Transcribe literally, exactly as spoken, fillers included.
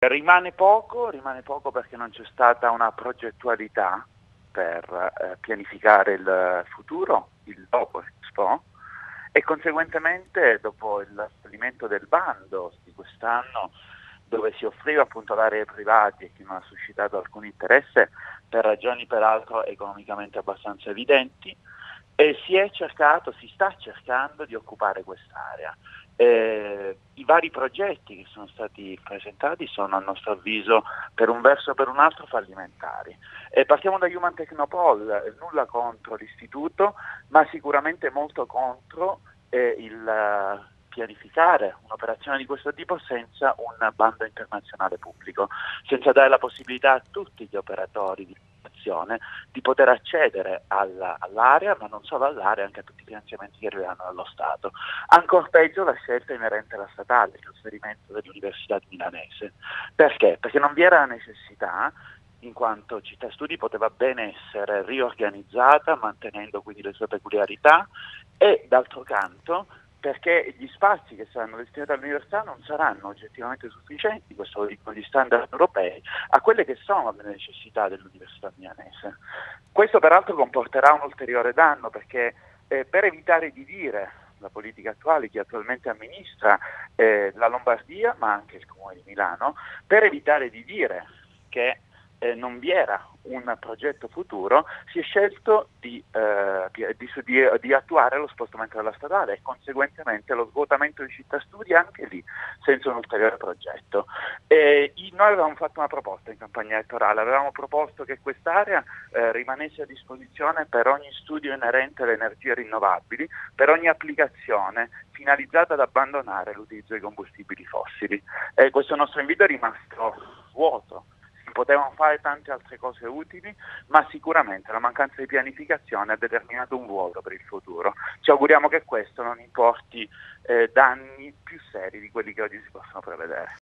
rimane poco, rimane poco perché non c'è stata una progettualità per eh, pianificare il futuro, il dopo Expo, e conseguentemente dopo il fallimento del bando di quest'anno, dove si offriva appunto l'area ai privati e che non ha suscitato alcun interesse per ragioni peraltro economicamente abbastanza evidenti, e si è cercato, si sta cercando di occupare quest'area. Eh, I vari progetti che sono stati presentati sono a nostro avviso per un verso o per un altro fallimentari. Eh, partiamo da Human Technopole, nulla contro l'istituto, ma sicuramente molto contro eh, il uh, pianificare un'operazione di questo tipo senza un bando internazionale pubblico, senza dare la possibilità a tutti gli operatori di di poter accedere alla, all'area, ma non solo all'area, anche a tutti i finanziamenti che arriveranno dallo Stato. Ancor peggio la scelta inerente alla statale, il trasferimento dell'Università Milanese. Perché? Perché non vi era necessità, in quanto Città Studi poteva ben essere riorganizzata, mantenendo quindi le sue peculiarità, e d'altro canto perché gli spazi che saranno destinati all'università non saranno oggettivamente sufficienti, questo lo dicono gli standard europei, a quelle che sono le necessità dell'Università milanese. Questo peraltro comporterà un ulteriore danno, perché eh, per evitare di dire la politica attuale, chi attualmente amministra eh, la Lombardia, ma anche il Comune di Milano, per evitare di dire che eh, non vi era un progetto futuro, si è scelto di, eh, di, di, di attuare lo spostamento della statale e conseguentemente lo svuotamento di Città Studi anche lì, senza un ulteriore progetto. E noi avevamo fatto una proposta in campagna elettorale, avevamo proposto che quest'area eh, rimanesse a disposizione per ogni studio inerente alle energie rinnovabili, per ogni applicazione finalizzata ad abbandonare l'utilizzo dei combustibili fossili. E questo nostro invito è rimasto vuoto. Potevano fare tante altre cose utili, ma sicuramente la mancanza di pianificazione ha determinato un vuoto per il futuro. Ci auguriamo che questo non importi eh, danni più seri di quelli che oggi si possono prevedere.